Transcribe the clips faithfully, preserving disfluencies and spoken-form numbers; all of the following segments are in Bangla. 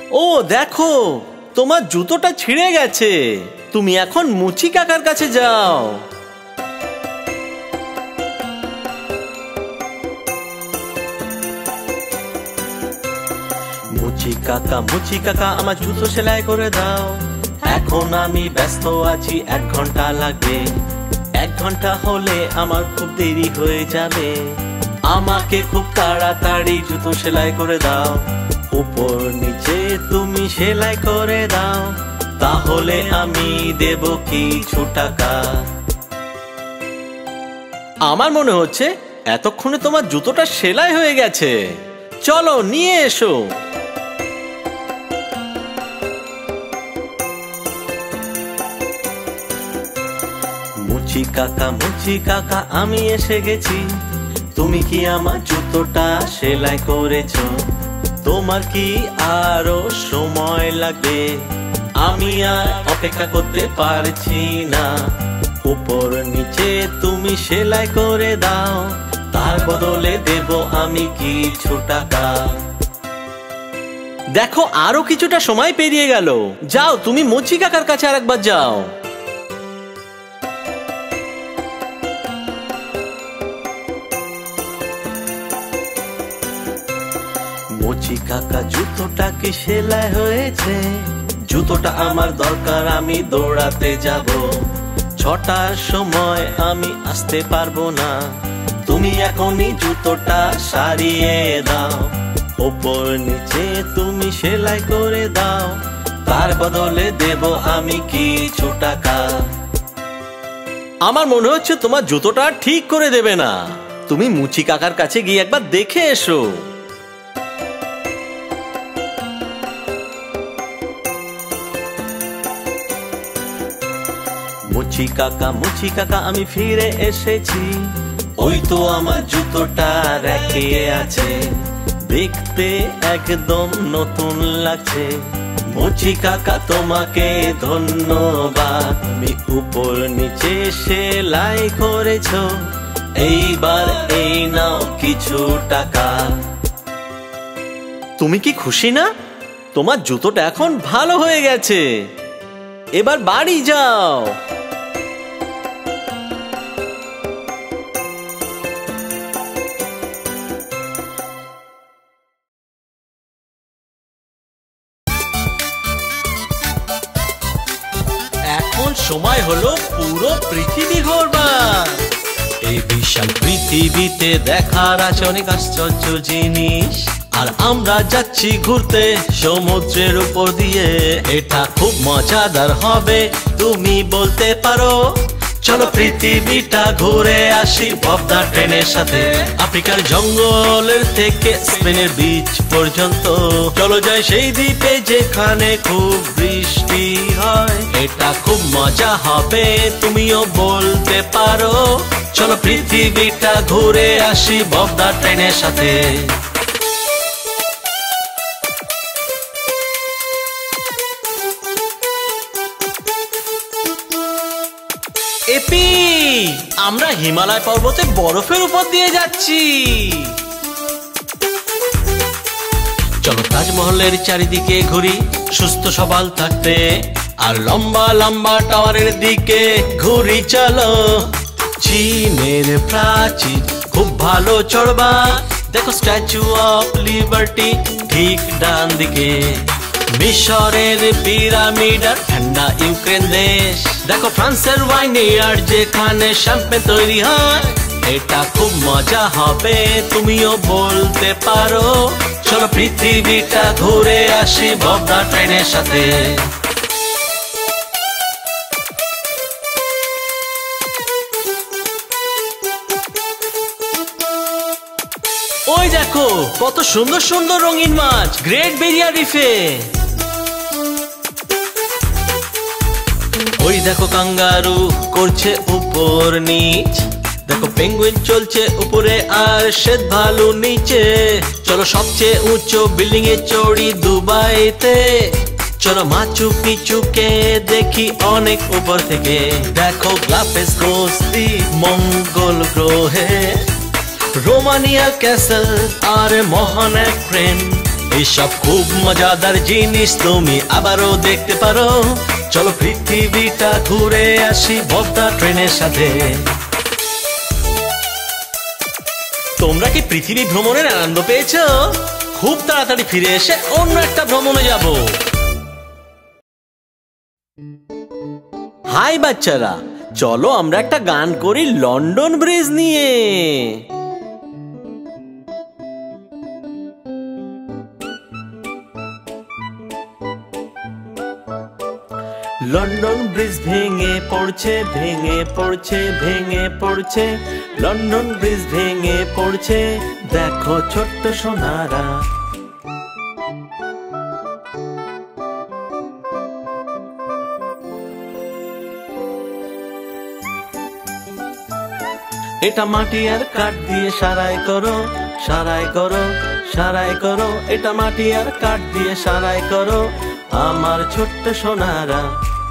ও দেখো, তোমার জুতোটা ছিঁড়ে গেছে। তুমি এখন মুচি কাকার কাছে যাও। মুচি কাকা, মুচি কাকা, আমার জুতো সেলাই করে দাও। এখন আমি ব্যস্ত আছি, এক ঘন্টা লাগবে। এক ঘন্টা হলে আমার খুব দেরি হয়ে যাবে। আমাকে খুব তাড়াতাড়ি জুতো সেলাই করে দাও। উপর নিচে তুমি সেলাই করে দাও, তাহলে আমি দেব কিছু টাকা। আমার মনে হচ্ছে এতক্ষণে তোমার জুতোটা সেলাই হয়ে গেছে। চলো নিয়ে এসো। মুচি কাকা, মুচি কাকা, আমি এসে গেছি। তুমি কি আমার জুতোটা সেলাই করেছো? তোমার কি আরো সময় লাগবে? আমি আর অপেক্ষা করতে পারছি না। উপর নিচে তুমি সেলাই করে দাও, তার বদলে দেব আমি কিছু টাকা। দেখো, আরো কিছুটা সময় পেরিয়ে গেল। যাও, তুমি মুচি কাকার কাছে আরেকবার যাও। মুচি কাকা, জুতোটা কি সেলাই হয়েছে? জুতোটা আমার দরকার, আমি দৌড়াতে যাব। ছটার সময় আমি আসতে পারবো না। তুমি এখনই জুতোটা সারিয়ে দাও। উপর নিচে তুমি সেলাই করে দাও, তার বদলে দেব আমি কিছু টাকা। আমার মনে হচ্ছে তোমার জুতোটা ঠিক করে দেবে না। তুমি মুচি কাকার কাছে গিয়ে একবার দেখে এসো। মুচি কাকা, মুচি কাকা, আমি ফিরে এসেছি। ওই তো আমার জুতোটা রেখে আছে, দেখতে একদম নতুন লাগছে। মুচি কাকা, তোমাকে ধন্যবাদ। তুমি উপর নিচে সেলাই করেছো, এইবার এই নাও কিছু টাকা। তুমি কি খুশি না? তোমার জুতোটা এখন ভালো হয়ে গেছে। এবার বাড়ি যাও। এখন সময় হলো পুরো পৃথিবী ঘোরবার। এই বিশাল পৃথিবীতে দেখার আছে অনেক আশ্চর্য জিনিস, আর আমরা যাচ্ছি ঘুরতে সমুদ্রের উপর দিয়ে। এটা খুব মজাদার হবে, তুমি বলতে পারো। চলো পৃথিবীটা ঘুরে আসি ববদা ট্রেনের সাথে। আফ্রিকার জঙ্গলের থেকে স্পেনের বিচ পর্যন্ত চলো যাই সেই দ্বীপে যেখানে খুব বৃষ্টি হয়। এটা খুব মজা হবে, তুমিও বলতে পারো। চলো পৃথিবীটা ঘুরে আসি ববদা ট্রেনের সাথে। এপি, আমরা হিমালয় পর্বতে বরফের উপর দিয়ে যাচ্ছি। চলো তাজমহলের চারিদিকে ঘুরি সুস্থ সবল থাকতে, আর লম্বা লম্বা টাওয়ারের দিকে ঘুরি। চলো চীনের প্রাচীর খুব ভালো চড়বা, দেখো স্ট্যাচু অফ লিবার্টি ঠিক ডান দিকে। মিশরের পিরামিড আর ঠান্ডা ইউক্রেন দেশ, দেখো ফ্রান্সের ওয়াইনইয়ার্ড যেখানে শ্যাম্পেন তৈরি হয়। এটা খুব মজা হবে, তুমিও বলতে পারো। চলো পৃথিবীটা ঘুরে আসি ববদা ট্রেনের সাথে। ওই দেখো কত সুন্দর সুন্দর রঙিন মাছ গ্রেট বেরিয়ার রিফে। ওই দেখো কাঙ্গারু করছে উপর নিচ, দেখো পেঙ্গুইন চলছে উপরে আর শ্বেত ভালু নিচে। চলো সবচেয়ে উঁচু বিল্ডিং এ চড়ি দুবাইতে। চলো মাচু পিচুকে দেখি অনেক উপর থেকে, দেখো গ্লাফেস বস্তি মঙ্গল গ্রহে। রোমানিয়া ক্যাসেল আর মহান এক ট্রেন, এইসব খুব মজাদার জিনিস তুমি আবারও দেখতে পারো। চলো পৃথিবীটা ঘুরে আসি ভবদা ট্রেনের সাথে। তোমরা কি পৃথিবী ভ্রমণের আনন্দ পেয়েছো? খুব তাড়াতাড়ি ফিরে এসে অন্য একটা ভ্রমণে যাব। হাই বাচ্চারা, চলো আমরা একটা গান করি লন্ডন ব্রিজ নিয়ে। লন্ডন ব্রিজ ভেঙে পড়ছে, ভেঙে পড়ছে, ভেঙে পড়ছে। লন্ডন ব্রিজ ভেঙে পড়ছে, দেখো ছোট্ট সোনারা। এটা মাটি আর কাঠ দিয়ে সারাই করো, সারাই করো, সারাই করো। এটা মাটি আর কাঠ দিয়ে সারাই করো আমার ছোট্ট সোনারা।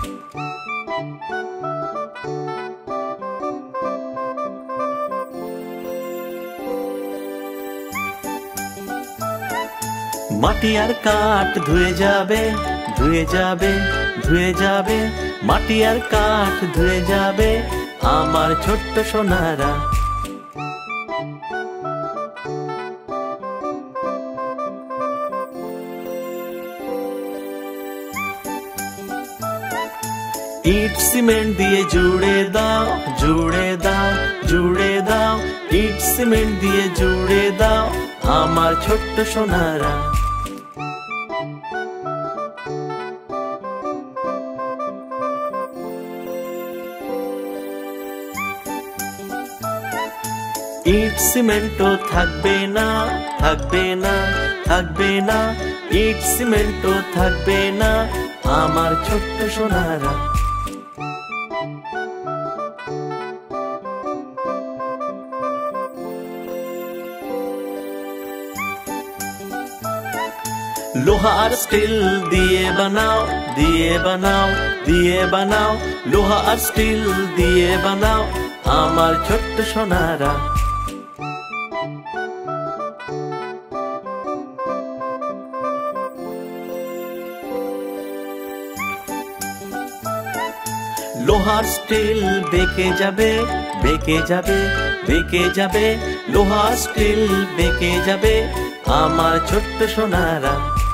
মাটি আর কাঠ ধুয়ে যাবে, ধুয়ে যাবে, ধুয়ে যাবে। মাটি আর কাঠ ধুয়ে যাবে আমার ছোট্ট সোনারা। ইট সিমেন্ট দিয়ে জুড়ে দাও, জুড়ে দাও, জুড়ে দাও। ইট সিমেন্ট দিয়ে জুড়ে দাও আমার ছোট্ট সোনারা। ইট সিমেন্টও থাকবে না, থাকবে না, থাকবে না। ইট সিমেন্টও থাকবে না আমার ছোট্ট সোনারা। লোহা আর স্টিল দিয়ে বানাও, দিয়ে বানাও, দিয়ে বানাও। লোহা আর স্টিল দিয়ে বানাও আমার ছোট্ট সোনারা। লোহার স্টিল বেঁকে যাবে, বেঁকে যাবে, বেঁকে যাবে। লোহার স্টিল বেঁকে যাবে আমার ছোট্ট সোনারা।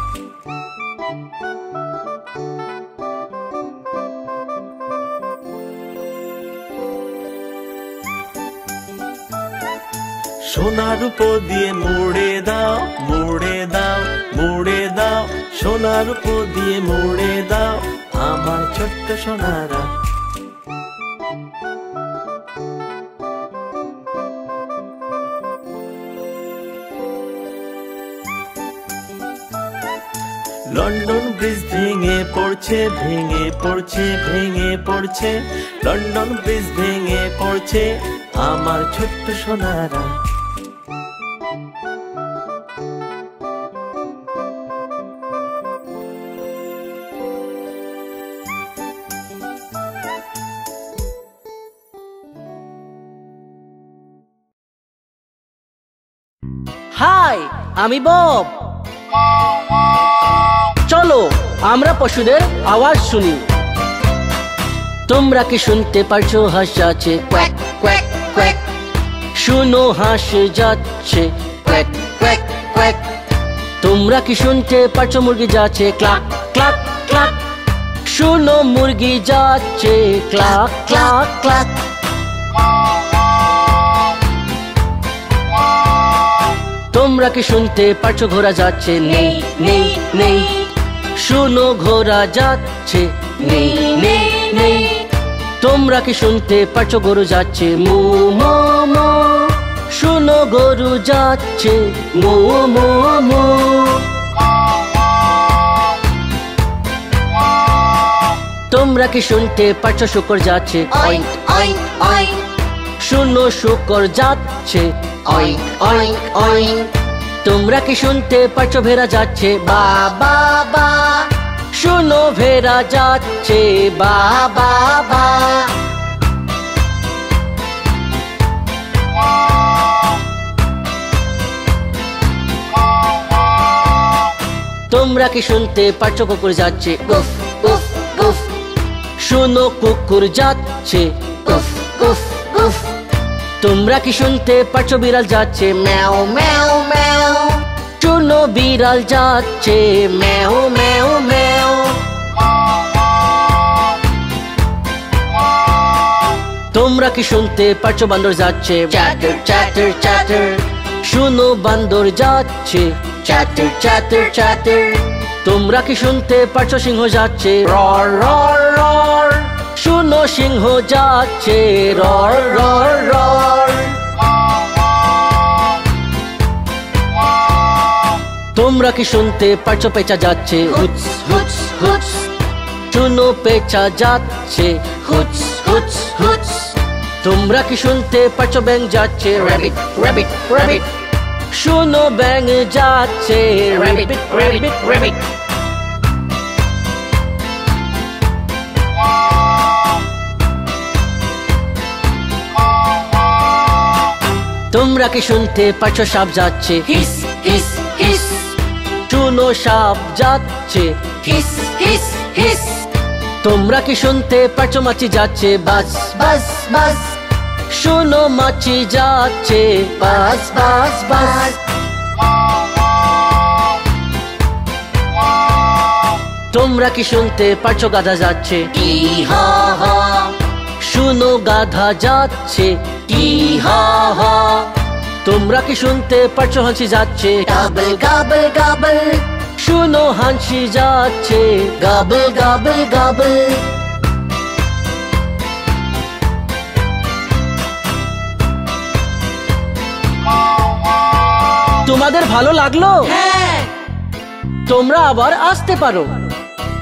সোনার উপর দিয়ে মুড়ে দাও, মুড়ে দাও, মুড়ে দাও। সোনার উপর দিয়ে মুড়ে দাও আমার ছোট্ট সোনারা। লন্ডন ব্রিজ ভেঙে পড়ছে, ভেঙে পড়ছে, ভেঙে পড়ছে। লন্ডন ব্রিজ ভেঙে পড়ছে আমার ছোট্ট সোনারা। হাই, আমি বব। চলো আমরা পশুদের আওয়াজ শুনি। তোমরা কি শুনতে পারছো হাঁস যাচ্ছে কোয়াক কোয়াক কোয়াক? শুনো হাঁস যাচ্ছে কোয়াক কোয়াক কোয়াক। তোমরা কি শুনতে পারছো মুরগি যাচ্ছে ক্লাক ক্লাক ক্লাক? শুনো মুরগি যাচ্ছে ক্লাক ক্লাক ক্লাক। তোমরা কি শুনতে পারছো ঘোড়া যাচ্ছে নেই নেই নেই? শুনো ঘোড়া যাচ্ছে নেই নেই নেই। তোমরা কি শুনতে পারছো গরু যাচ্ছে মু মু মু? শুনো গরু যাচ্ছে মু মু মু। তোমরা কি শুনতে পারছো শূকর যাচ্ছে অইন্ক অইন্ক অইন্ক? শুনো শূকর যাচ্ছে অইন্ক অইন্ক অইন্ক। তোমরা কি শুনতে পারছো ভেড়া যাচ্ছে বা বা বা? শুনো ভেড়া যাচ্ছে বা বা বা। তোমরা কি শুনতে পারছো কুকুর যাচ্ছে উফ উফ উফ শুনো কুকুর যাচ্ছে উফ উফ উফ তোমরা কি শুনতে পারছো বিড়াল যাচ্ছে ম্যাও ম্যাও ম্যাও শুনো বিড়াল যাচ্ছে ম্যাও ম্যাও ম্যাও তোমরা কি শুনতে পারছো বান্দর যাচ্ছে চ্যাটার চ্যাটার চ্যাটার শুনো বান্দর যাচ্ছে চ্যাটার চ্যাটার চ্যাটার তোমরা কি শুনতে পারছো সিংহ যাচ্ছে রর রর রর শুনো সিংহ যাচ্ছে রর রর রর তোমরা কি শুনতে পারছো পেঁচা যাচ্ছে হুচ হুচ হুচ শুনো পেঁচা যাচ্ছে হুচ হুচ হুচ তোমরা কি শুনতে পারছো ব্যাঙ যাচ্ছে র্যাবিট র্যাবিট র্যাবিট শুনো ব্যাঙ যাচ্ছে র্যাবিট র্যাবিট র্যাবিট তোমরা কি শুনতে পারছো সাপ যাচ্ছে হিস হিস হিস শুনো সাপ যাচ্ছে হিস হিস হিস তোমরা কি শুনতে পারছো মাছি যাচ্ছে বাস বাস বাস শুনো মাছি যাচ্ছে বাস বাস বাস তোমরা কি শুনতে পারছো গাধা যাচ্ছে ই হা হা শুনো গাধা যাচ্ছে ই হা হা তোমরা কি শুনতে পারছো হাঁসি যাচ্ছে গাবল গাবল গাবল শুনো হাঁসি যাচ্ছে গাবল গাবল গাবল তোমাদের ভালো লাগলো? হ্যাঁ তোমরা আবার আসতে পারো।